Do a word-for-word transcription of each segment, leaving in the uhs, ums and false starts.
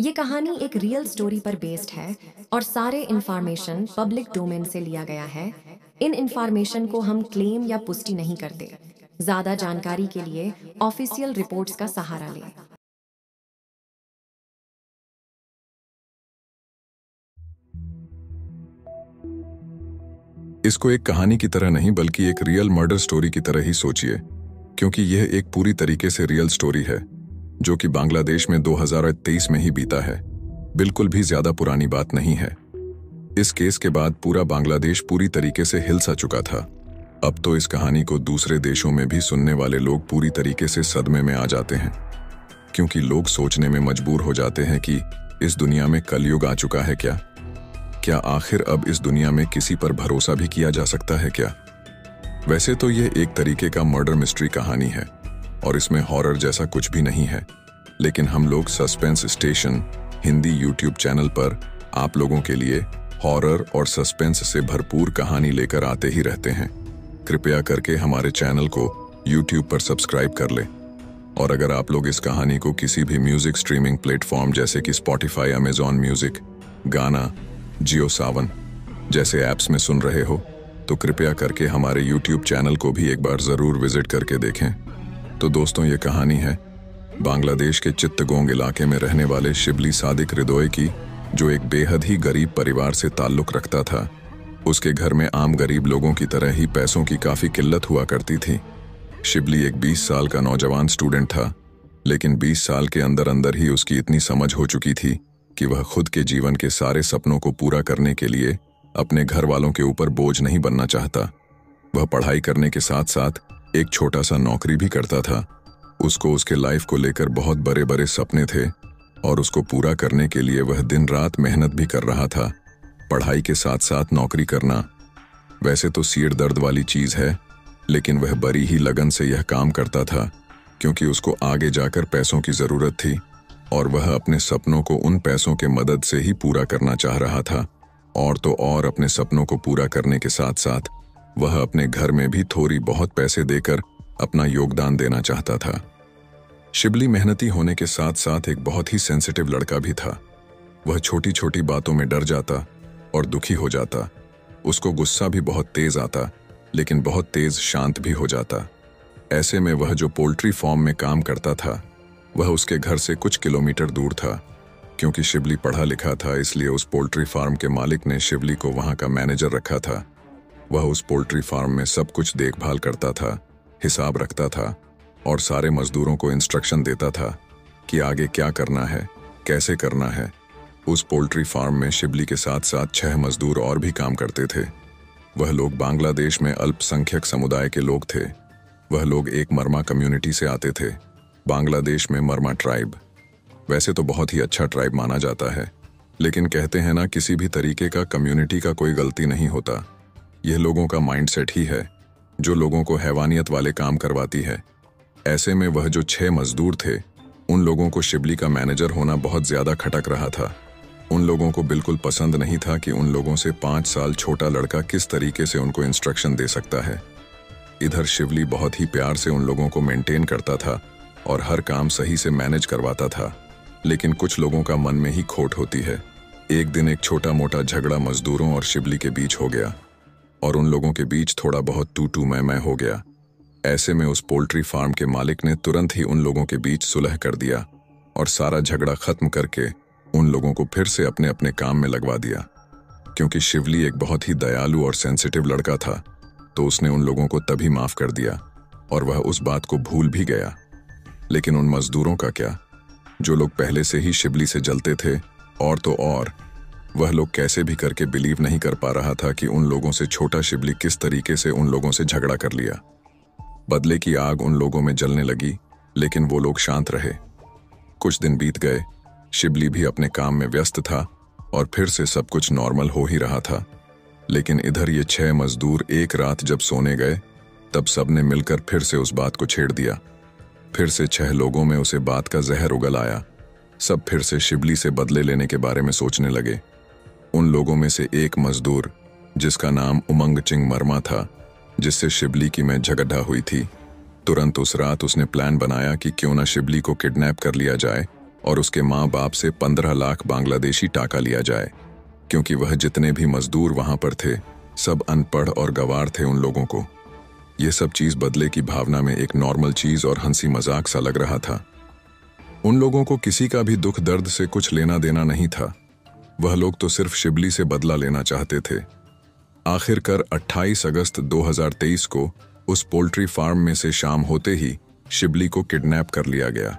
ये कहानी एक रियल स्टोरी पर बेस्ड है और सारे इंफॉर्मेशन पब्लिक डोमेन से लिया गया है। इन इंफॉर्मेशन को हम क्लेम या पुष्टि नहीं करते। ज्यादा जानकारी के लिए ऑफिशियल रिपोर्ट्स का सहारा लें। इसको एक कहानी की तरह नहीं बल्कि एक रियल मर्डर स्टोरी की तरह ही सोचिए, क्योंकि यह एक पूरी तरीके से रियल स्टोरी है जो कि बांग्लादेश में दो हज़ार तेईस में ही बीता है। बिल्कुल भी ज्यादा पुरानी बात नहीं है। इस केस के बाद पूरा बांग्लादेश पूरी तरीके से हिल सा चुका था। अब तो इस कहानी को दूसरे देशों में भी सुनने वाले लोग पूरी तरीके से सदमे में आ जाते हैं, क्योंकि लोग सोचने में मजबूर हो जाते हैं कि इस दुनिया में कलयुग आ चुका है क्या? क्या आखिर अब इस दुनिया में किसी पर भरोसा भी किया जा सकता है क्या? वैसे तो यह एक तरीके का मर्डर मिस्ट्री कहानी है और इसमें हॉरर जैसा कुछ भी नहीं है, लेकिन हम लोग suspense station Hindi YouTube channel पर आप लोगों के लिए हॉरर और सस्पेंस से भरपूर कहानी लेकर आते ही रहते हैं। कृपया करके हमारे चैनल को यूट्यूब पर सब्सक्राइब कर ले, और अगर आप लोग इस कहानी को किसी भी म्यूजिक स्ट्रीमिंग प्लेटफॉर्म जैसे कि स्पॉटिफाई, अमेजॉन म्यूजिक, गाना, जियो सावन जैसे ऐप्स में सुन रहे हो तो कृपया करके हमारे यूट्यूब चैनल को भी एक बार जरूर विजिट करके देखें। तो दोस्तों, ये कहानी है बांग्लादेश के चित्तगोंग इलाके में रहने वाले शिबली सादिक हृदय की, जो एक बेहद ही गरीब परिवार से ताल्लुक रखता था। उसके घर में आम गरीब लोगों की तरह ही पैसों की काफी किल्लत हुआ करती थी। शिबली एक बीस साल का नौजवान स्टूडेंट था, लेकिन बीस साल के अंदर अंदर ही उसकी इतनी समझ हो चुकी थी कि वह खुद के जीवन के सारे सपनों को पूरा करने के लिए अपने घर वालों के ऊपर बोझ नहीं बनना चाहता। वह पढ़ाई करने के साथ साथ एक छोटा सा नौकरी भी करता था। उसको उसके लाइफ को लेकर बहुत बड़े बड़े सपने थे और उसको पूरा करने के लिए वह दिन रात मेहनत भी कर रहा था। पढ़ाई के साथ साथ नौकरी करना वैसे तो सिर दर्द वाली चीज है, लेकिन वह बड़ी ही लगन से यह काम करता था, क्योंकि उसको आगे जाकर पैसों की जरूरत थी और वह अपने सपनों को उन पैसों के मदद से ही पूरा करना चाह रहा था। और तो और अपने सपनों को पूरा करने के साथ साथ वह अपने घर में भी थोड़ी बहुत पैसे देकर अपना योगदान देना चाहता था। शिबली मेहनती होने के साथ साथ एक बहुत ही सेंसिटिव लड़का भी था। वह छोटी छोटी बातों में डर जाता और दुखी हो जाता। उसको गुस्सा भी बहुत तेज आता, लेकिन बहुत तेज शांत भी हो जाता। ऐसे में वह जो पोल्ट्री फार्म में काम करता था वह उसके घर से कुछ किलोमीटर दूर था। क्योंकि शिबली पढ़ा लिखा था, इसलिए उस पोल्ट्री फार्म के मालिक ने शिबली को वहां का मैनेजर रखा था। वह उस पोल्ट्री फार्म में सब कुछ देखभाल करता था, हिसाब रखता था और सारे मजदूरों को इंस्ट्रक्शन देता था कि आगे क्या करना है, कैसे करना है। उस पोल्ट्री फार्म में शिबली के साथ साथ छह मजदूर और भी काम करते थे। वह लोग बांग्लादेश में अल्पसंख्यक समुदाय के लोग थे। वह लोग एक मरमा कम्युनिटी से आते थे। बांग्लादेश में मरमा ट्राइब वैसे तो बहुत ही अच्छा ट्राइब माना जाता है, लेकिन कहते हैं ना, किसी भी तरीके का कम्युनिटी का कोई गलती नहीं होता। यह लोगों का माइंडसेट ही है जो लोगों को हैवानियत वाले काम करवाती है। ऐसे में वह जो छह मजदूर थे, उन लोगों को शिबली का मैनेजर होना बहुत ज्यादा खटक रहा था। उन लोगों को बिल्कुल पसंद नहीं था कि उन लोगों से पाँच साल छोटा लड़का किस तरीके से उनको इंस्ट्रक्शन दे सकता है। इधर शिबली बहुत ही प्यार से उन लोगों को मेंटेन करता था और हर काम सही से मैनेज करवाता था, लेकिन कुछ लोगों का मन में ही खोट होती है। एक दिन एक छोटा मोटा झगड़ा मजदूरों और शिबली के बीच हो गया और उन लोगों के बीच थोड़ा बहुत तू तू मैं मैं हो गया। ऐसे में उस पोल्ट्री फार्म के मालिक ने तुरंत ही उन लोगों के बीच सुलह कर दिया और सारा झगड़ा खत्म करके उन लोगों को फिर से अपने अपने काम में लगवा दिया। क्योंकि शिवली एक बहुत ही दयालु और सेंसिटिव लड़का था, तो उसने उन लोगों को तभी माफ कर दिया और वह उस बात को भूल भी गया। लेकिन उन मजदूरों का क्या, जो लोग पहले से ही शिबली से जलते थे, और तो और वह लोग कैसे भी करके बिलीव नहीं कर पा रहा था कि उन लोगों से छोटा शिबली किस तरीके से उन लोगों से झगड़ा कर लिया। बदले की आग उन लोगों में जलने लगी, लेकिन वो लोग शांत रहे। कुछ दिन बीत गए, शिबली भी अपने काम में व्यस्त था और फिर से सब कुछ नॉर्मल हो ही रहा था। लेकिन इधर ये छह मजदूर एक रात जब सोने गए, तब सबने मिलकर फिर से उस बात को छेड़ दिया। फिर से छह लोगों में उसे बात का जहर उगल आया। सब फिर से शिबली से बदले लेने के बारे में सोचने लगे। उन लोगों में से एक मजदूर, जिसका नाम उमंग चिंग मरमा था, जिससे शिबली की में झगड़ा हुई थी, तुरंत उस रात उसने प्लान बनाया कि क्यों ना शिबली को किडनैप कर लिया जाए और उसके माँ बाप से पंद्रह लाख बांग्लादेशी टाका लिया जाए, क्योंकि वह जितने भी मजदूर वहां पर थे सब अनपढ़ और गंवार थे। उन लोगों को यह सब चीज बदले की भावना में एक नॉर्मल चीज और हंसी मजाक सा लग रहा था। उन लोगों को किसी का भी दुख दर्द से कुछ लेना देना नहीं था। वह लोग तो सिर्फ शिबली से बदला लेना चाहते थे। आखिरकार अट्ठाईस अगस्त दो हज़ार तेईस को उस पोल्ट्री फार्म में से शाम होते ही शिबली को किडनैप कर लिया गया।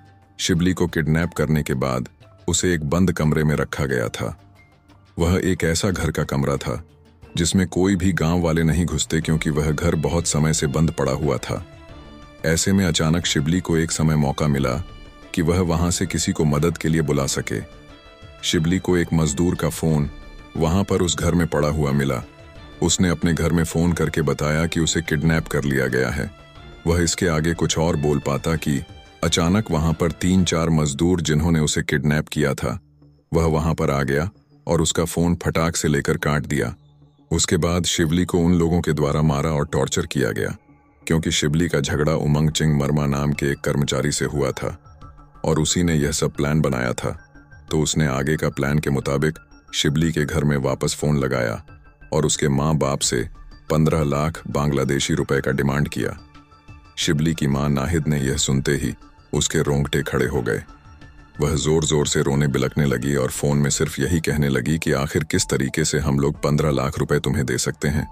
शिबली को किडनैप करने के बाद उसे एक बंद कमरे में रखा गया था। वह एक ऐसा घर का कमरा था जिसमें कोई भी गांव वाले नहीं घुसते, क्योंकि वह घर बहुत समय से बंद पड़ा हुआ था। ऐसे में अचानक शिबली को एक समय मौका मिला कि वह वहां से किसी को मदद के लिए बुला सके। शिबली को एक मजदूर का फोन वहां पर उस घर में पड़ा हुआ मिला। उसने अपने घर में फोन करके बताया कि उसे किडनैप कर लिया गया है। वह इसके आगे कुछ और बोल पाता कि अचानक वहां पर तीन चार मजदूर जिन्होंने उसे किडनैप किया था वह वहां पर आ गया और उसका फोन फटाक से लेकर काट दिया। उसके बाद शिबली को उन लोगों के द्वारा मारा और टॉर्चर किया गया, क्योंकि शिबली का झगड़ा उमंग चिंग मर्मा नाम के एक कर्मचारी से हुआ था और उसी ने यह सब प्लान बनाया था। तो उसने आगे का प्लान के मुताबिक शिबली के घर में वापस फोन लगाया और उसके माँ बाप से पंद्रह लाख बांग्लादेशी रुपए का डिमांड किया। शिबली की माँ नाहिद ने यह सुनते ही उसके रोंगटे खड़े हो गए। वह जोर जोर से रोने बिलखने लगी और फोन में सिर्फ यही कहने लगी कि आखिर किस तरीके से हम लोग पंद्रह लाख रुपए तुम्हें दे सकते हैं।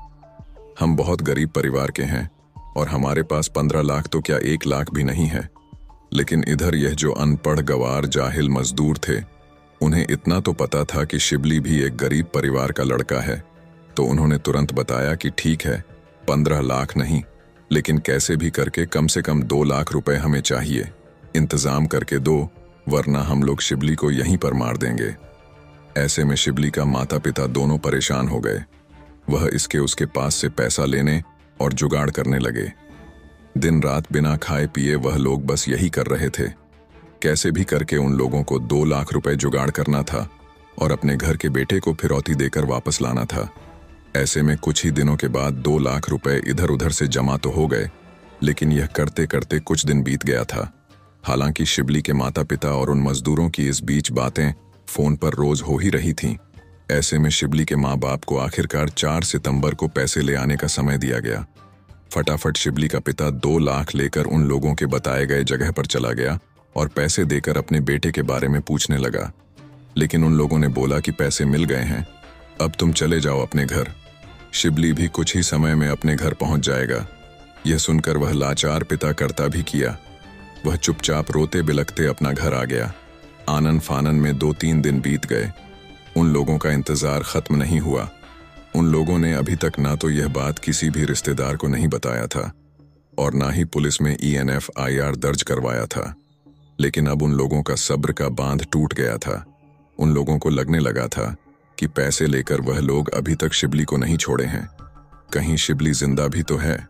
हम बहुत गरीब परिवार के हैं और हमारे पास पंद्रह लाख तो क्या एक लाख भी नहीं है। लेकिन इधर यह जो अनपढ़ गवार जाहिल मजदूर थे, उन्हें इतना तो पता था कि शिबली भी एक गरीब परिवार का लड़का है। तो उन्होंने तुरंत बताया कि ठीक है, पंद्रह लाख नहीं, लेकिन कैसे भी करके कम से कम दो लाख रुपए हमें चाहिए। इंतजाम करके दो, वरना हम लोग शिबली को यहीं पर मार देंगे। ऐसे में शिबली का माता पिता दोनों परेशान हो गए। वह इसके उसके पास से पैसा लेने और जुगाड़ करने लगे। दिन रात बिना खाए पिए वह लोग बस यही कर रहे थे। कैसे भी करके उन लोगों को दो लाख रुपए जुगाड़ करना था और अपने घर के बेटे को फिरौती देकर वापस लाना था। ऐसे में कुछ ही दिनों के बाद दो लाख रुपए इधर उधर से जमा तो हो गए, लेकिन यह करते करते कुछ दिन बीत गया था। हालांकि शिबली के माता पिता और उन मजदूरों की इस बीच बातें फोन पर रोज हो ही रही थीं। ऐसे में शिबली के माँ बाप को आखिरकार चार सितंबर को पैसे ले आने का समय दिया गया। फटाफट शिबली का पिता दो लाख लेकर उन लोगों के बताए गए जगह पर चला गया और पैसे देकर अपने बेटे के बारे में पूछने लगा। लेकिन उन लोगों ने बोला कि पैसे मिल गए हैं, अब तुम चले जाओ अपने घर। शिबली भी कुछ ही समय में अपने घर पहुंच जाएगा। यह सुनकर वह लाचार पिता करता भी किया। वह चुपचाप रोते बिलखते अपना घर आ गया। आनन फानन में दो तीन दिन बीत गए। उन लोगों का इंतजार खत्म नहीं हुआ। उन लोगों ने अभी तक ना तो यह बात किसी भी रिश्तेदार को नहीं बताया था और ना ही पुलिस में E N F I R दर्ज करवाया था। लेकिन अब उन लोगों का सब्र का बांध टूट गया था। उन लोगों को लगने लगा था कि पैसे लेकर वह लोग अभी तक शिबली को नहीं छोड़े हैं। कहीं शिबली जिंदा भी तो है।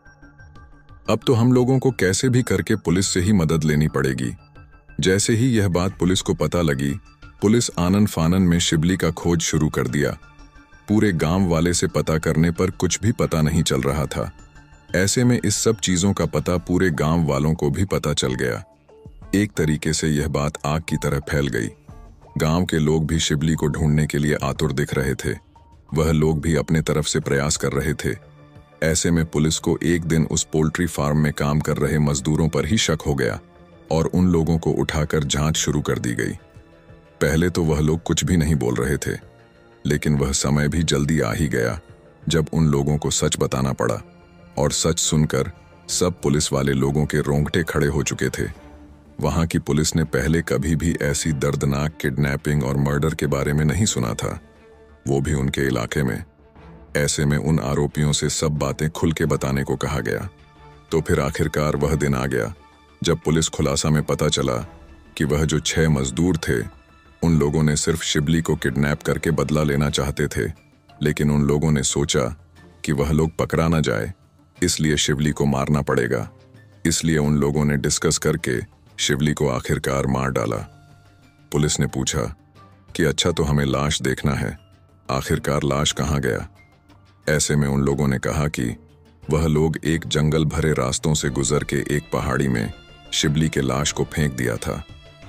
अब तो हम लोगों को कैसे भी करके पुलिस से ही मदद लेनी पड़ेगी। जैसे ही यह बात पुलिस को पता लगी, पुलिस आनन फानन में शिबली का खोज शुरू कर दिया। पूरे गांव वाले से पता करने पर कुछ भी पता नहीं चल रहा था। ऐसे में इस सब चीजों का पता पूरे गांव वालों को भी पता चल गया। एक तरीके से यह बात आग की तरह फैल गई। गांव के लोग भी शिबली को ढूंढने के लिए आतुर दिख रहे थे। वह लोग भी अपने तरफ से प्रयास कर रहे थे। ऐसे में पुलिस को एक दिन उस पोल्ट्री फार्म में काम कर रहे मजदूरों पर ही शक हो गया और उन लोगों को उठाकर जांच शुरू कर दी गई। पहले तो वह लोग कुछ भी नहीं बोल रहे थे, लेकिन वह समय भी जल्दी आ ही गया जब उन लोगों को सच बताना पड़ा। और सच सुनकर सब पुलिस वाले लोगों के रोंगटे खड़े हो चुके थे। वहां की पुलिस ने पहले कभी भी ऐसी दर्दनाक किडनैपिंग और मर्डर के बारे में नहीं सुना था, वो भी उनके इलाके में। ऐसे में उन आरोपियों से सब बातें खुल के बताने को कहा गया। तो फिर आखिरकार वह दिन आ गया जब पुलिस खुलासा में पता चला कि वह जो छह मजदूर थे, उन लोगों ने सिर्फ शिबली को किडनैप करके बदला लेना चाहते थे। लेकिन उन लोगों ने सोचा कि वह लोग पकड़ा ना जाए, इसलिए शिबली को मारना पड़ेगा। इसलिए उन लोगों ने डिस्कस करके शिबली को आखिरकार मार डाला। पुलिस ने पूछा कि अच्छा तो हमें लाश देखना है, आखिरकार लाश कहाँ गया? ऐसे में उन लोगों ने कहा कि वह लोग एक जंगल भरे रास्तों से गुजर के एक पहाड़ी में शिबली के लाश को फेंक दिया था।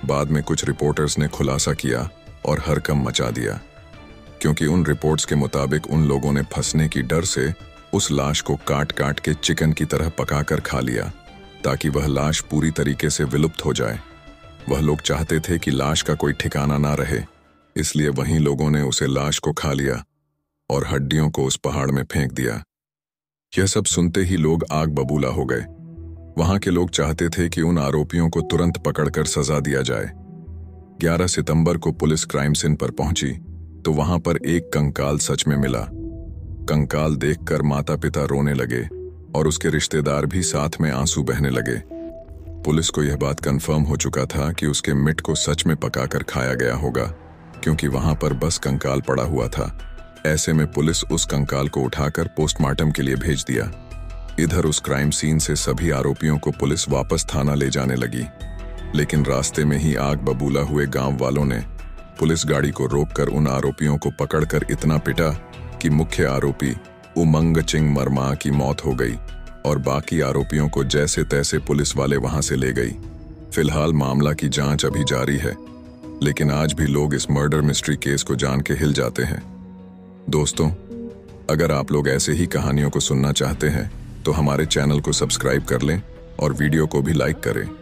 बाद में कुछ रिपोर्टर्स ने खुलासा किया और हरकम मचा दिया, क्योंकि उन रिपोर्ट्स के मुताबिक उन लोगों ने फंसने की डर से उस लाश को काट काट के चिकन की तरह पकाकर खा लिया ताकि वह लाश पूरी तरीके से विलुप्त हो जाए। वह लोग चाहते थे कि लाश का कोई ठिकाना ना रहे, इसलिए वहीं लोगों ने उसे लाश को खा लिया और हड्डियों को उस पहाड़ में फेंक दिया। यह सब सुनते ही लोग आग बबूला हो गए। वहां के लोग चाहते थे कि उन आरोपियों को तुरंत पकड़कर सजा दिया जाए। ग्यारह सितंबर को पुलिस क्राइम सीन पर पहुंची तो वहां पर एक कंकाल सच में मिला। कंकाल देखकर माता पिता रोने लगे और उसके रिश्तेदार भी साथ में आंसू बहने लगे। पुलिस को यह बात कंफर्म हो चुका था कि उसके मिट को सच में पकाकर खाया गया होगा, क्योंकि वहां पर बस कंकाल पड़ा हुआ था। ऐसे में पुलिस उस कंकाल को उठाकर पोस्टमार्टम के लिए भेज दिया। इधर उस क्राइम सीन से सभी आरोपियों को पुलिस वापस थाना ले जाने लगी, लेकिन रास्ते में ही आग बबूला हुए गांव वालों ने पुलिस गाड़ी को रोककर उन आरोपियों को पकड़कर इतना पिटा कि मुख्य आरोपी उमंग चिंग मरमा की मौत हो गई और बाकी आरोपियों को जैसे तैसे पुलिस वाले वहां से ले गई। फिलहाल मामला की जांच अभी जारी है, लेकिन आज भी लोग इस मर्डर मिस्ट्री केस को जान के हिल जाते हैं। दोस्तों, अगर आप लोग ऐसे ही कहानियों को सुनना चाहते हैं तो हमारे चैनल को सब्सक्राइब कर लें और वीडियो को भी लाइक करें।